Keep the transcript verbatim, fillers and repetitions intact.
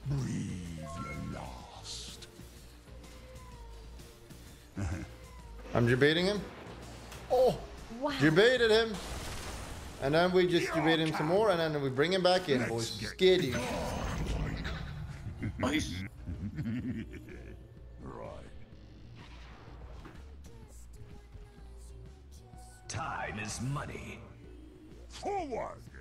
Breathe your last. I'm jebaiting him. Oh, Wow. jebaited him. And then we just debate him some more, and then we bring him back in, boys. Scared you. Nice. Right. Time is money. Forward!